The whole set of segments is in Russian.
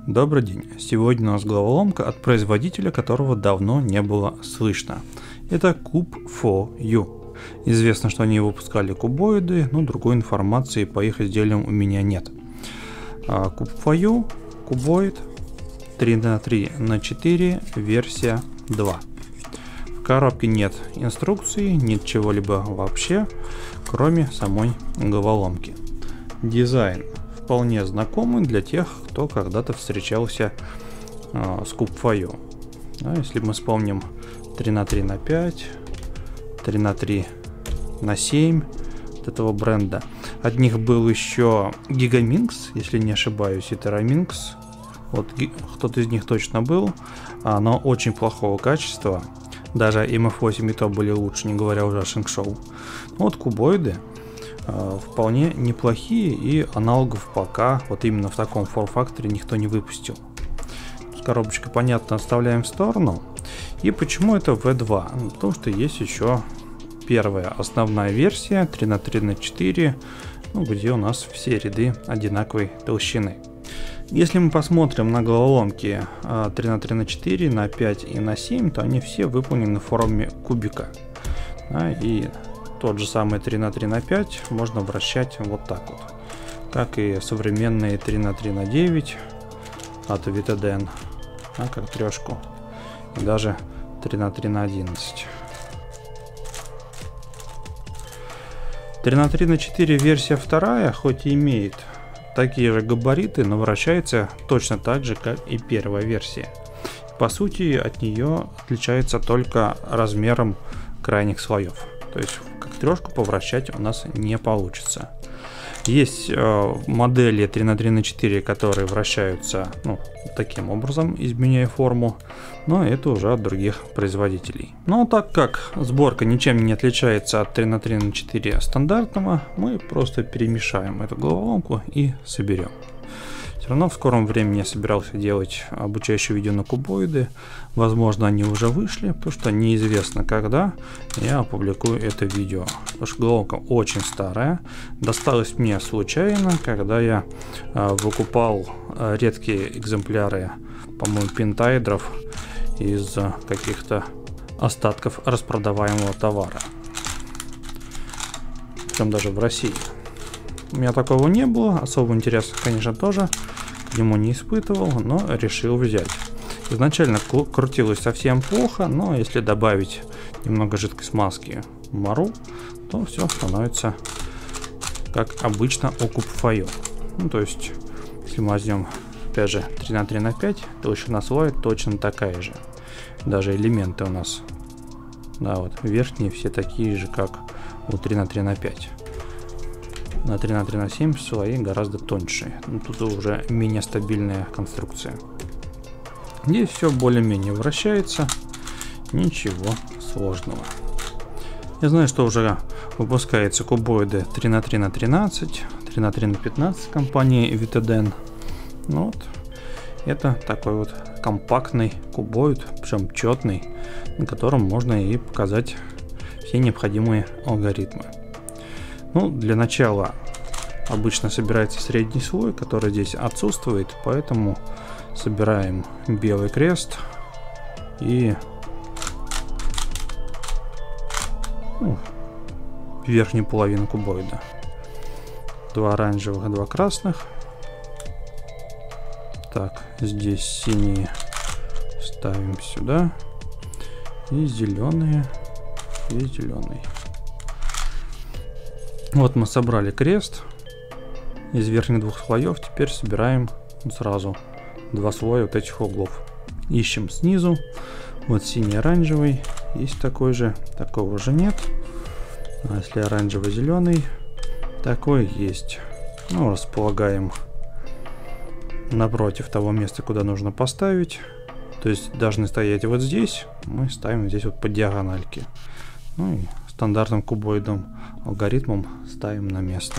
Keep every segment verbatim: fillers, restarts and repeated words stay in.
Добрый день. Сегодня у нас головоломка от производителя, которого давно не было слышно. Это Куб4ю. Известно, что они выпускали кубоиды, но другой информации по их изделиям у меня нет. Куб4ю, кубоид три на три на четыре, версия два. В коробке нет инструкции, нет чего-либо вообще, кроме самой головоломки. Дизайн вполне знакомый для тех, кто когда-то встречался э, с Куб4ю. Да, если мы вспомним три на три на пять, три на три на семь от этого бренда. От них был еще Гигаминкс, если не ошибаюсь, и Тераминкс. Вот кто-то из них точно был, но очень плохого качества. Даже эм эф восемь и то были лучше, не говоря уже о Шинкшоу. Вот кубоиды э, вполне неплохие, и аналогов пока вот именно в таком форм-факторе никто не выпустил. Коробочка, понятно, оставляем в сторону. И почему это ви два? Потому что есть еще первая основная версия три на три на четыре, ну, где у нас все ряды одинаковой толщины. Если мы посмотрим на головоломки три на три на четыре, на пять и на семь, то они все выполнены в форме кубика. Да, и тот же самый три на три на пять можно вращать вот так вот. Как и современные три на три на девять от Viteden, да, как трешку. И даже три на три на одиннадцать. три на три на четыре версия вторая, хоть и имеет такие же габариты, но вращается точно так же, как и первая версия. По сути, от нее отличается только размером крайних слоев. То есть, как трешку повращать у нас не получится. Есть э, модели три на три на четыре, которые вращаются, ну, таким образом, изменяя форму, но это уже от других производителей. Но так как сборка ничем не отличается от три на три на четыре стандартного, мы просто перемешаем эту головоломку и соберем. Все равно в скором времени я собирался делать обучающее видео на кубоиды. Возможно, они уже вышли, потому что неизвестно когда я опубликую это видео. Потому что головоломка очень старая. Досталась мне случайно, когда я э, выкупал э, редкие экземпляры, по-моему, пентаэдров из э, каких-то остатков распродаваемого товара. Причем даже в России. У меня такого не было. Особого интереса, конечно, тоже к нему не испытывал, но решил взять. Изначально крутилось совсем плохо, но если добавить немного жидкой смазки в мару, то все становится как обычно у Куб4ю. Ну, то есть, если мы возьмем, опять же, три на три на пять, толщина слоя точно такая же. Даже элементы у нас, да, вот верхние все такие же, как у три на три на пять. На три на три на семь слои гораздо тоньше. Но тут уже менее стабильная конструкция. Здесь все более-менее вращается. Ничего сложного. Я знаю, что уже выпускаются кубоиды три на три на тринадцать, три на три на пятнадцать компании Viteden. Ну вот. Это такой вот компактный кубоид, причем четный, на котором можно и показать все необходимые алгоритмы. Ну, для начала обычно собирается средний слой, который здесь отсутствует, поэтому собираем белый крест и ну, верхнюю половину кубоида. Два оранжевых, два красных. Так, здесь синие ставим сюда. И зеленые, и зеленый. Вот мы собрали крест из верхних двух слоев. Теперь собираем сразу два слоя вот этих углов. Ищем снизу. Вот синий, оранжевый. Есть такой же. Такого же нет. А если оранжевый, зеленый, такой есть. Ну, располагаем напротив того места, куда нужно поставить. То есть должны стоять вот здесь. Мы ставим здесь вот по диагональке. Ну и стандартным кубоидом алгоритмом ставим на место.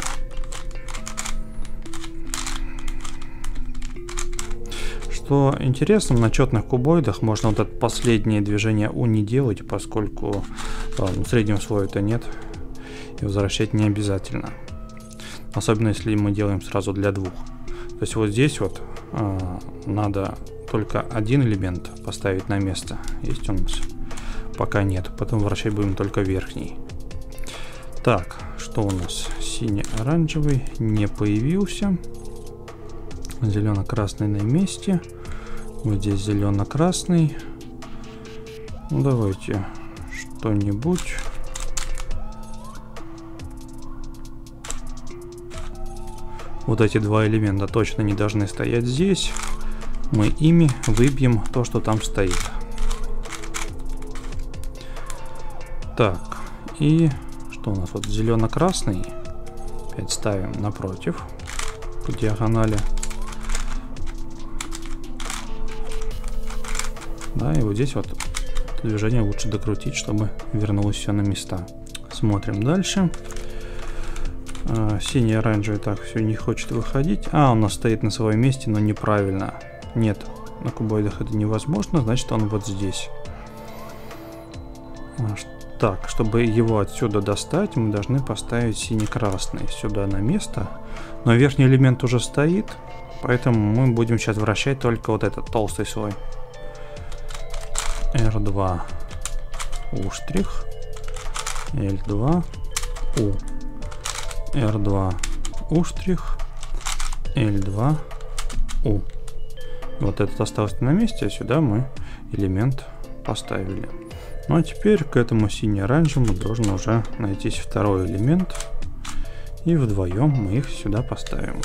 Что интересно, на четных кубоидах можно вот это последнее движение У не делать, поскольку э, в среднем слоя-то нет, и возвращать не обязательно. Особенно если мы делаем сразу для двух. То есть вот здесь вот э, надо только один элемент поставить на место. Есть у нас? Пока нет. Потом вращать будем только верхний. Так, что у нас? Синий-оранжевый не появился. Зелено-красный на месте. Вот здесь зелено-красный. Ну, давайте что-нибудь. Вот эти два элемента точно не должны стоять здесь. Мы ими выбьем то, что там стоит. Так, и что у нас? Вот зелено-красный. Опять ставим напротив по диагонали. Да, и вот здесь вот движение лучше докрутить, чтобы вернулось все на места. Смотрим дальше. А, синий, оранжевый, так, все не хочет выходить. А, он у нас стоит на своем месте, но неправильно. Нет, на кубоидах это невозможно, значит он вот здесь. Так, чтобы его отсюда достать, мы должны поставить синий-красный сюда на место. Но верхний элемент уже стоит, поэтому мы будем сейчас вращать только вот этот толстый слой. эр два У штрих, эль два У, эр два У штрих, эль два У. Вот этот остался на месте, а сюда мы элемент поставили. Ну а теперь к этому сине-оранжевому должен уже найтись второй элемент. И вдвоем мы их сюда поставим.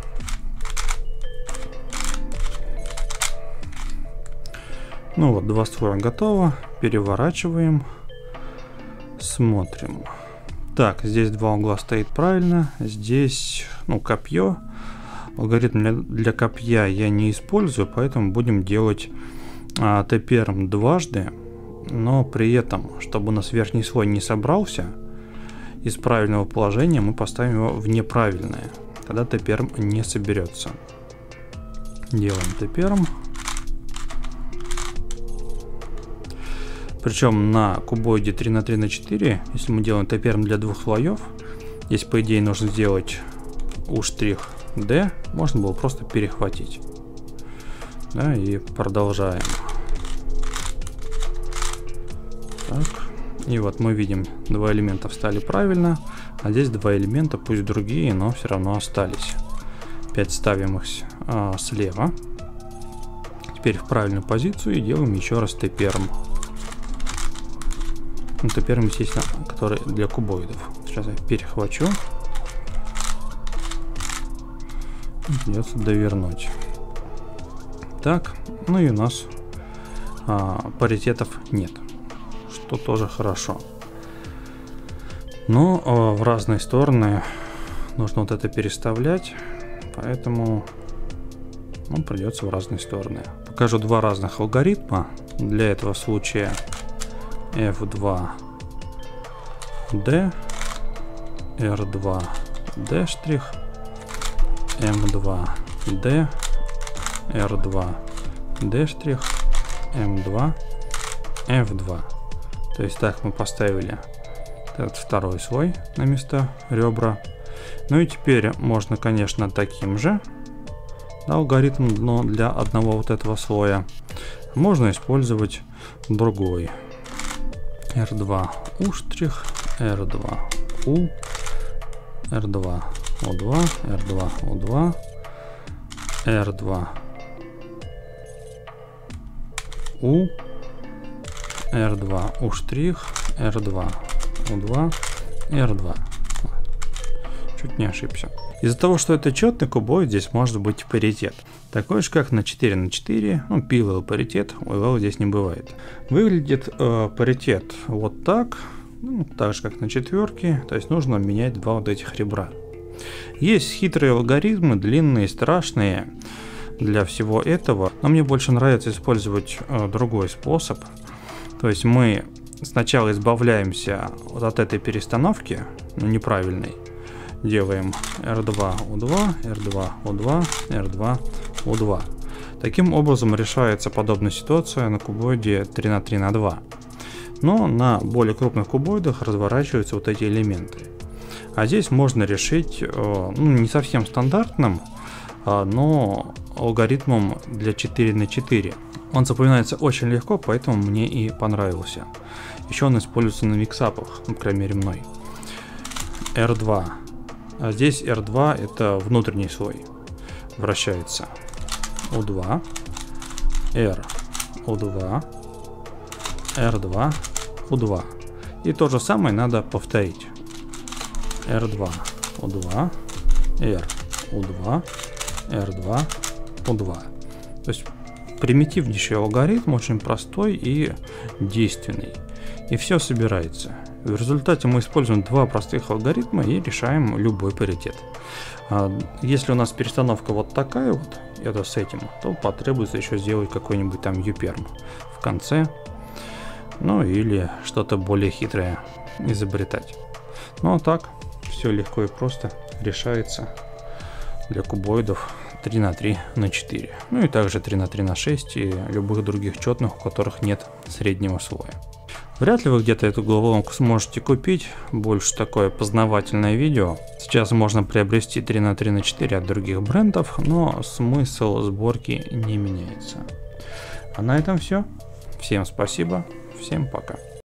Ну вот, два слоя готово. Переворачиваем. Смотрим. Так, здесь два угла стоит правильно. Здесь, ну, копье. Алгоритм для, для копья я не использую, поэтому будем делать а, т-перм дважды. Но при этом, чтобы у нас верхний слой не собрался из правильного положения, мы поставим его в неправильное. Тогда т-перм не соберется. Делаем т-перм. Причем на кубоиде три на три на четыре, если мы делаем т-перм для двух слоев, здесь по идее нужно сделать у штрих D, можно было просто перехватить. Да, и продолжаем. Так. И вот мы видим, два элемента встали правильно, а здесь два элемента, пусть другие, но все равно остались. Опять ставим их а, слева. Теперь в правильную позицию и делаем еще раз т-перм. Ну, т-перм, естественно, который для кубоидов. Сейчас я перехвачу. Придется довернуть. Так, ну и у нас а, паритетов нет, что тоже хорошо. Но а, в разные стороны нужно вот это переставлять, поэтому ну, придется в разные стороны. Покажу два разных алгоритма. Для этого случая эф два дэ, эр два дэ штрих, эм два дэ, эр два дэ штрих, эм два, эф два. То есть так мы поставили этот второй слой на место ребра. Ну и теперь можно, конечно, таким же, да, алгоритм, но для одного вот этого слоя можно использовать другой. эр два У штрих, эр два У, эр два О два, эр два О два, эр два У, эр два У штрих, эр два О два, эр два. Чуть не ошибся. Из-за того, что это четный кубоид, здесь может быть паритет. Такой же, как на четыре на четыре, ну, пилл паритет, у эл здесь не бывает. Выглядит э, паритет вот так, ну, так же, как на четверке, то есть нужно менять два вот этих ребра. Есть хитрые алгоритмы, длинные, страшные для всего этого, но мне больше нравится использовать э, другой способ. То есть мы сначала избавляемся вот от этой перестановки, ну, неправильной. Делаем эр два О два, эр два О два, эр два О два. Таким образом решается подобная ситуация на кубоиде три на три на два. Но на более крупных кубоидах разворачиваются вот эти элементы. А здесь можно решить, ну, не совсем стандартным но алгоритмом для четыре на четыре. Он запоминается очень легко, поэтому мне и понравился. Еще он используется на миксапах, ну, по крайней мере мной. эр два. А здесь эр два это внутренний слой. Вращается. у два. R. у два. эр два. у два. И то же самое надо повторить. эр два. у два. R. у два. эр два. у два. То есть примитивнейший алгоритм, очень простой и действенный. И все собирается. В результате мы используем два простых алгоритма и решаем любой паритет. Если у нас перестановка вот такая вот, это с этим, то потребуется еще сделать какой-нибудь там юперм в конце. Ну или что-то более хитрое изобретать. Ну а так, все легко и просто решается для кубоидов три на три на четыре. Ну и также три на три на шесть и любых других четных, у которых нет среднего слоя. Вряд ли вы где-то эту головоломку сможете купить, больше такое познавательное видео. Сейчас можно приобрести три на три на четыре от других брендов, но смысл сборки не меняется. А на этом все. Всем спасибо, всем пока.